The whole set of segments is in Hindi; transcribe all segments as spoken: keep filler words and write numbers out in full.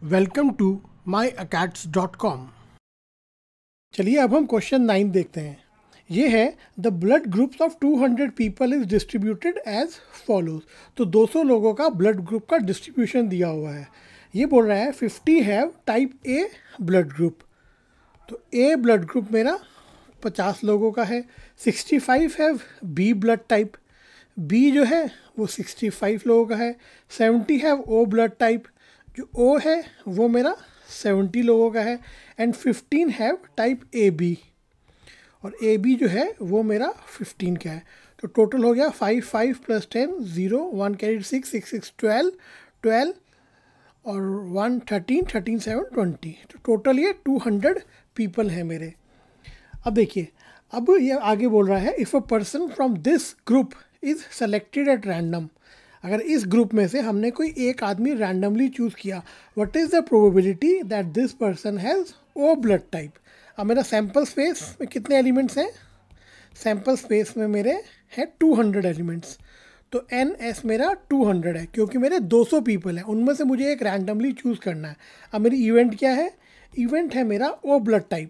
Welcome to my acads dot com. चलिए अब हम क्वेश्चन नाइन देखते हैं। ये है the blood groups of two hundred people is distributed as follows. तो दो सौ लोगों का ब्लड ग्रुप का डिस्ट्रीब्यूशन दिया हुआ है। ये बोल रहा है fifty have type A blood group. तो ए ब्लड ग्रुप मेरा पचास लोगों का है। Sixty five have B blood type, B जो है वो सिक्सटी फाइव लोगों का है। Seventy have O blood type, जो ओ है वो मेरा सेवेंटी लोगों का है। And fifteen have type A B, और ए बी जो है वो मेरा फिफ्टीन का है। तो टोटल हो गया five five plus ten zero, one carried six, six six twelve, twelve और one thirteen, thirteen seven twenty. तो टोटल ये टू हंड्रेड पीपल हैं मेरे। अब देखिए, अब ये आगे बोल रहा है if a person from this group is selected at random. अगर इस ग्रुप में से हमने कोई एक आदमी रैंडमली चूज़ किया, what is the probability that this person has O blood type. अब मेरा सैम्पल स्पेस में कितने एलिमेंट्स हैं? सैम्पल स्पेस में मेरे हैं टू हंड्रेड एलिमेंट्स। तो एन एस मेरा टू हंड्रेड है, क्योंकि मेरे दो सौ पीपल हैं, उनमें से मुझे एक रैंडमली चूज़ करना है। अब मेरी इवेंट क्या है? इवेंट है मेरा ओ ब्लड टाइप।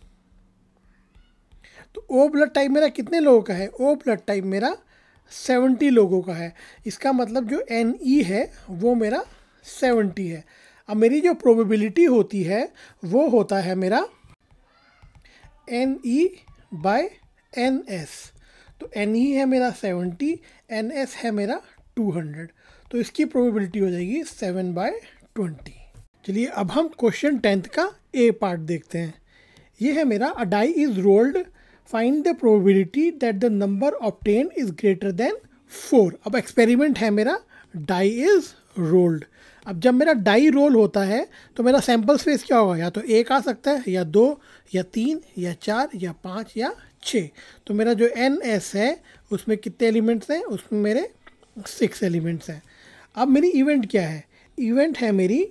तो ओ ब्लड टाइप मेरा कितने लोगों का है? ओ ब्लड टाइप मेरा सेवेंटी लोगों का है। इसका मतलब जो एन ई है वो मेरा सेवेंटी है। अब मेरी जो प्रोबेबिलिटी होती है वो होता है मेरा N E by N S. तो एन ई है मेरा सेवेंटी, एन एस है मेरा टू हंड्रेड। तो इसकी प्रोबेबिलिटी हो जाएगी सेवन बाय ट्वेंटी। चलिए अब हम क्वेश्चन टेंथ का ए पार्ट देखते हैं। ये है मेरा a die is rolled, find the probability that the number obtain is greater than four. अब एक्सपेरिमेंट है मेरा डाई इज़ रोल्ड। अब जब मेरा डाई रोल होता है तो मेरा सैम्पल स्पेस क्या होगा? या तो एक आ सकता है, या दो, या तीन, या चार, या पाँच, या छः। तो मेरा जो एन एस है उसमें कितने एलिमेंट्स हैं? उसमें मेरे सिक्स एलिमेंट्स हैं। अब मेरी इवेंट क्या है? इवेंट है मेरी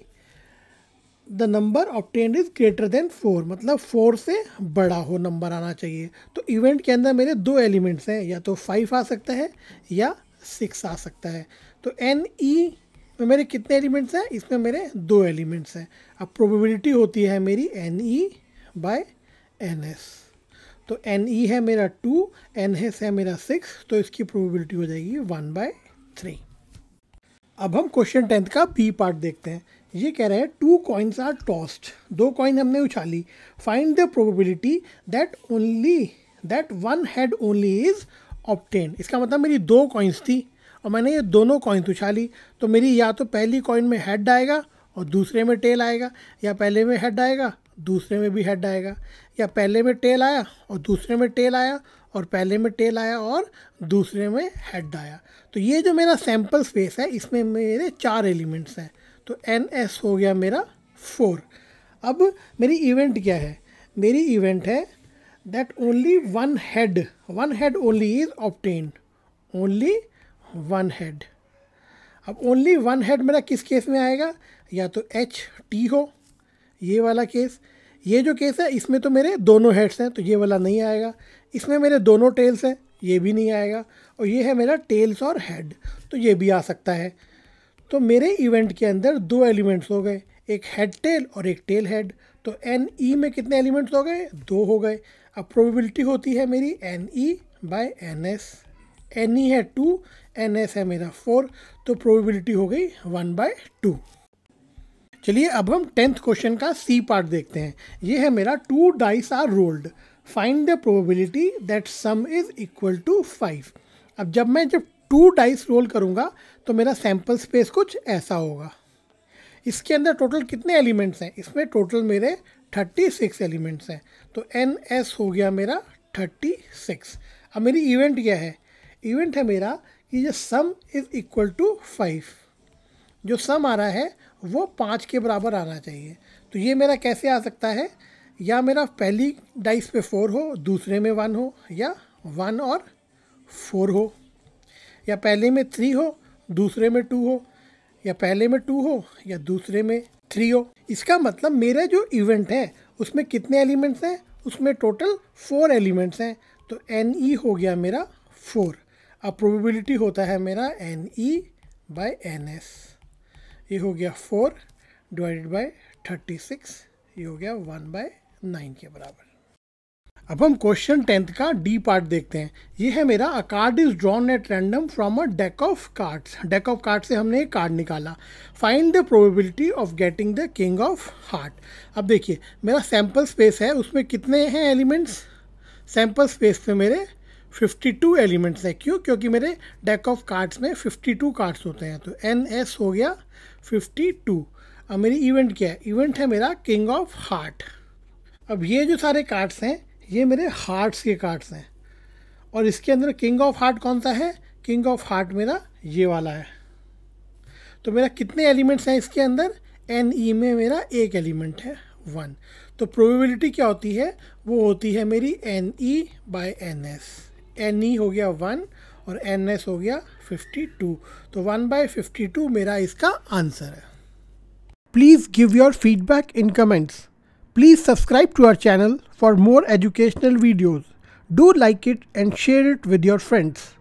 the number obtained is greater than four, मतलब फोर से बड़ा हो नंबर आना चाहिए। तो इवेंट के अंदर मेरे दो एलिमेंट्स हैं, या तो फाइव आ सकता है या सिक्स आ सकता है। तो एन ई में मेरे कितने एलिमेंट्स हैं? इसमें मेरे दो एलिमेंट्स हैं। अब प्रोबेबिलिटी होती है मेरी N E by N S. तो एन ई है मेरा टू, एन एस है मेरा सिक्स, तो इसकी प्रोबेबिलिटी हो जाएगी वन बाय थ्री। अब हम क्वेश्चन टेंथ का बी पार्ट देखते हैं। ये कह रहे हैं टू कॉइन्स आर टॉस्ड, दो कॉइन हमने उछाली, find the probability that only that one head only is obtain. इसका मतलब मेरी दो कॉइन्स थी और मैंने ये दोनों कॉइन्स उछाली, तो मेरी या तो पहली कॉइन में हेड आएगा और दूसरे में टेल आएगा, या पहले में हेड आएगा दूसरे में भी हेड आएगा, या पहले में टेल आया और दूसरे में टेल आया, और पहले में टेल आया और दूसरे में हेड आया। तो ये जो मेरा सैम्पल स्पेस है इसमें मेरे चार एलिमेंट्स हैं। तो एन एस हो गया मेरा फोर। अब मेरी इवेंट क्या है? मेरी इवेंट है that only one head one head only is obtained, only one head. अब ओनली वन हेड मेरा किस केस में आएगा? या तो एच टी हो, ये वाला केस। ये जो केस है इसमें तो मेरे दोनों हेड्स हैं, तो ये वाला नहीं आएगा। इसमें मेरे दोनों टेल्स हैं, ये भी नहीं आएगा। और ये है मेरा टेल्स और हेड, तो ये भी आ सकता है। तो मेरे इवेंट के अंदर दो एलिमेंट्स हो गए, एक हेड टेल और एक टेल हेड। तो एन ई में कितने एलिमेंट्स हो गए? दो हो गए। अब प्रोबेबिलिटी होती है मेरी N E by N S. N E है टू, एन एस है मेरा फोर, तो प्रोबेबिलिटी हो गई वन बाय टू। चलिए अब हम टेंथ क्वेश्चन का सी पार्ट देखते हैं। ये है मेरा two dice are rolled, find the probability that sum is equal to five. अब जब मैं जब टू डाइस रोल करूँगा तो मेरा सैम्पल स्पेस कुछ ऐसा होगा। इसके अंदर टोटल कितने एलिमेंट्स हैं? इसमें टोटल मेरे थर्टी सिक्स एलिमेंट्स हैं। तो एन एस हो गया मेरा थर्टी सिक्स। अब मेरी इवेंट क्या है? इवेंट है मेरा कि ये sum is equal to five. जो सम आ रहा है वो पाँच के बराबर आना चाहिए। तो ये मेरा कैसे आ सकता है? या मेरा पहली डाइस पे फोर हो, दूसरे में वन हो, या वन और फोर हो, या पहले में थ्री हो दूसरे में टू हो, या पहले में टू हो या दूसरे में थ्री हो। इसका मतलब मेरा जो इवेंट है उसमें कितने एलिमेंट्स हैं? उसमें टोटल फोर एलिमेंट्स हैं। तो एन ई हो गया मेरा फोर। अब प्रोबेबिलिटी होता है मेरा N E by N S. ये हो गया four divided by thirty six, ये हो गया वन बाय नाइन के बराबर। अब हम क्वेश्चन टेंथ का डी पार्ट देखते हैं। ये है मेरा a card is drawn at random from a deck of cards. Deck of card से हमने एक कार्ड निकाला। Find the probability of getting the king of heart. अब देखिए मेरा सैम्पल स्पेस है, उसमें कितने हैं एलिमेंट्स? सैम्पल स्पेस में मेरे फिफ्टी टू एलिमेंट्स हैं। क्यों? क्योंकि मेरे डेक ऑफ कार्ड्स में फिफ्टी टू कार्ड्स होते हैं, तो एन एस हो गया फिफ्टी टू। अब मेरी इवेंट क्या है? इवेंट है मेरा किंग ऑफ हार्ट। अब ये जो सारे कार्ड्स हैं ये मेरे हार्ट्स के कार्ड्स हैं, और इसके अंदर किंग ऑफ हार्ट कौन सा है? किंग ऑफ हार्ट मेरा ये वाला है। तो मेरा कितने एलिमेंट्स हैं इसके अंदर? एन ई में मेरा एक एलिमेंट है, वन। तो प्रोबेबिलिटी क्या होती है? वो होती है मेरी N E by N S. N E हो गया वन और एन एस हो गया फिफ्टी टू, तो वन बाई फिफ्टी टू मेरा इसका आंसर है। Please give your feedback in comments. Please subscribe to our channel for more educational videos. Do like it and share it with your friends.